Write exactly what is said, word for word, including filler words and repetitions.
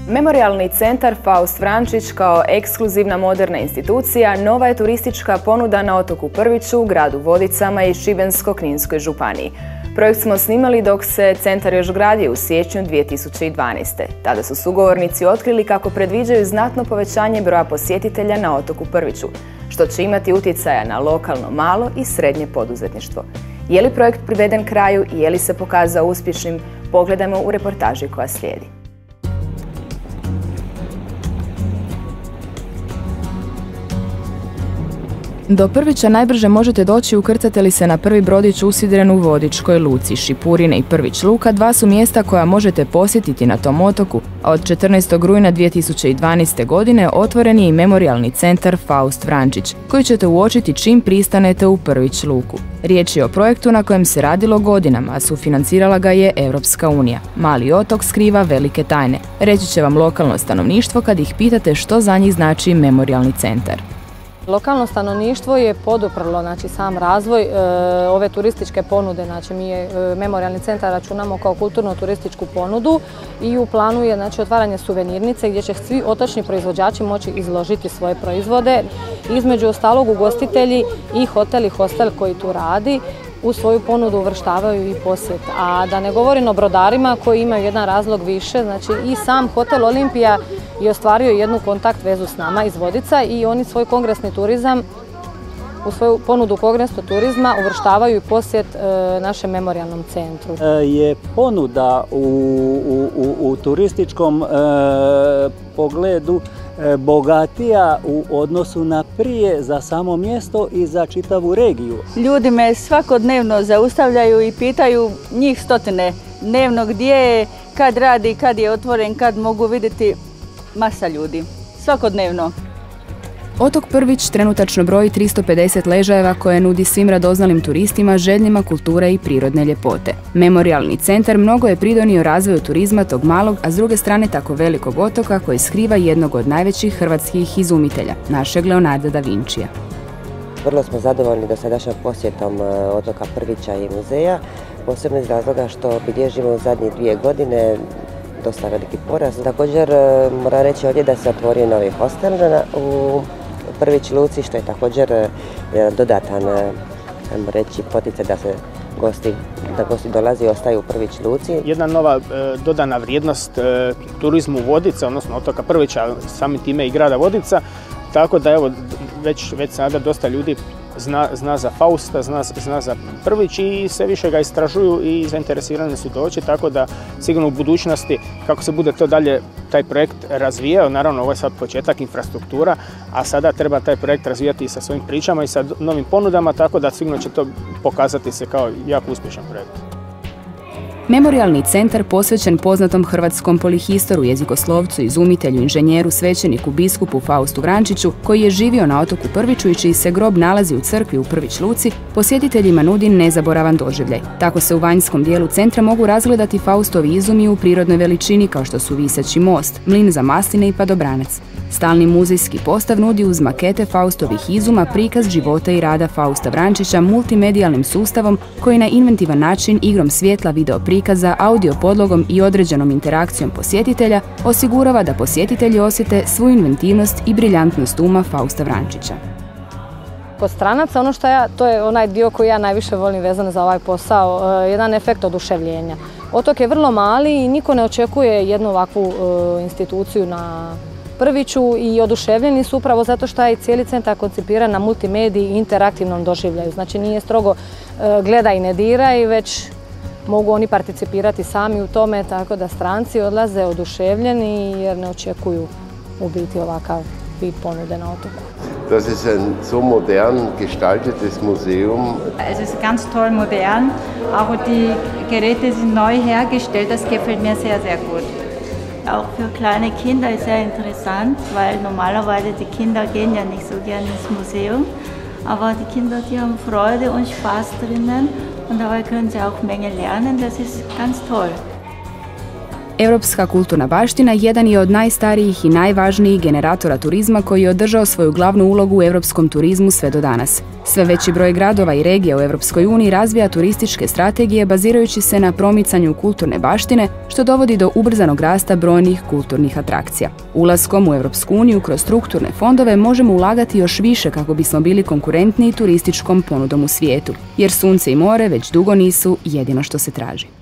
Memorijalni centar Faust Vrančić kao ekskluzivna moderna institucija nova je turistička ponuda na otoku Prviću, gradu Vodicama i Šibensko-kninskoj županiji. Projekt smo snimali dok se centar još gradio u siječnju dvije tisuće dvanaeste. Tada su sugovornici otkrili kako predviđaju znatno povećanje broja posjetitelja na otoku Prviću, što će imati utjecaja na lokalno malo i srednje poduzetništvo. Je li projekt priveden kraju i je li se pokazao uspješnim, pogledajmo u reportaži koja slijedi. Do Prvića najbrže možete doći ukrcate li se na prvi brodić usidren u Vodičkoj luci. Šipurine i Prvić luka dva su mjesta koja možete posjetiti na tom otoku, a od četrnaestog rujna dvije tisuće dvanaeste. godine otvoren je i memorijalni centar Faust Vrančić, koji ćete uočiti čim pristanete u Prvić luku. Riječ je o projektu na kojem se radilo godinama, a sufinancirala ga je Europska unija. Mali otok skriva velike tajne. Reći će vam lokalno stanovništvo kad ih pitate što za njih znači memorijalni centar. Lokalno stanovništvo je poduprlo znači, sam razvoj e, ove turističke ponude. Znači, mi je e, memorijalni centar računamo kao kulturno-turističku ponudu i u planu je znači, otvaranje suvenirnice gdje će svi otočni proizvođači moći izložiti svoje proizvode. Između ostalog ugostitelji i hotel i hostel koji tu radi u svoju ponudu uvrštavaju i posjet. A da ne govorim o brodarima koji imaju jedan razlog više, znači i sam hotel Olimpija je ostvario jednu kontakt vezu s nama iz Vodica i oni svoj kongresni turizam, u svoju ponudu kongresnog turizma uvrštavaju i posjet e, našem memorijalnom centru. Je ponuda u, u, u turističkom e, pogledu e, bogatija u odnosu na prije za samo mjesto i za čitavu regiju. Ljudi me svakodnevno zaustavljaju i pitaju njih stotine dnevno gdje je, kad radi, kad je otvoren, kad mogu vidjeti. Masa ljudi, svakodnevno. Otok Prvić trenutačno broji tristo pedeset ležajeva koje nudi svim radoznalim turistima željnima kulture i prirodne ljepote. Memorijalni centar mnogo je pridonio razvoju turizma tog malog, a s druge strane tako velikog otoka koji skriva jednog od najvećih hrvatskih izumitelja, našeg Leonarda da Vincija. Vrlo smo zadovoljni dosadašnjom posjetom otoka Prvića i muzeja, posebno iz razloga što bilježimo u zadnje dvije godine dosta veliki porast. Također moram reći ovdje da se otvorio novi hostel u Prvić luci, što je također dodatan, ajmo reći, poticaj da se gosti, da gosti dolazi i ostaju u Prvić luci. Jedna nova e, dodana vrijednost e, turizmu Vodica, odnosno otoka Prvića, samim time i grada Vodica, tako da evo već, već sada dosta ljudi Zna, zna za Fausta, zna, zna za Prvić i sve više ga istražuju i zainteresirani su doći, tako da sigurno u budućnosti kako se bude to dalje taj projekt razvijao, naravno ovo je sad početak infrastruktura, a sada treba taj projekt razvijati i sa svojim pričama i sa novim ponudama, tako da sigurno će to pokazati se kao jako uspješan projekt. Memorijalni centar posvećen poznatom hrvatskom polihistoru, jezikoslovcu, izumitelju, inženjeru, svećeniku, biskupu Faustu Vrančiću, koji je živio na otoku Prviću i čiji se grob nalazi u crkvi u Prvić luci, posjetiteljima nudi nezaboravan doživljaj. Tako se u vanjskom dijelu centra mogu razgledati Faustovi izumi u prirodnoj veličini kao što su viseći most, mlin za masline i padobranac. Stalni muzejski postav nudi uz makete Faustovih izuma prikaz života i rada Fausta Vrančića multimedijalnim sustavom koji na inventivan način igrom svjetla, video prikaza, audio podlogom i određenom interakcijom posjetitelja osigurava da posjetitelji osjete svu inventivnost i briljantnost uma Fausta Vrančića. Kod stranaca, ono što ja, to je onaj dio koji ja najviše volim vezano za ovaj posao, jedan efekt oduševljenja. Otok je vrlo mali i niko ne očekuje jednu ovakvu instituciju na Prviću i oduševljeni su upravo zato što je cijeli centar koncipiran na multimediji i interaktivnom doživljaju. Znači nije strogo gledaj i ne diraj, već mogu oni participirati sami u tome, tako da stranci odlaze oduševljeni jer ne očekuju u biti ovakav vid ponude na otoku. Das ist ein so modern gestaltetes Museum. Es ist ganz toll modern, auch die Geräte sind neu hergestellt, das gefällt mir sehr, sehr gut. Auch für kleine Kinder ist sehr interessant, weil normalerweise die Kinder gehen ja nicht so gerne ins Museum, aber die Kinder, die haben Freude und Spaß drinnen und dabei können sie auch Menge lernen, das ist ganz toll. Europska kulturna baština jedan je od najstarijih i najvažnijih generatora turizma koji je održao svoju glavnu ulogu u europskom turizmu sve do danas. Sve veći broj gradova i regija u Europskoj uniji razvija turističke strategije bazirajući se na promicanju kulturne baštine, što dovodi do ubrzanog rasta brojnih kulturnih atrakcija. Ulaskom u Europsku uniju kroz strukturne fondove možemo ulagati još više kako bismo bili konkurentni turističkom ponudom u svijetu, jer sunce i more već dugo nisu jedino što se traži.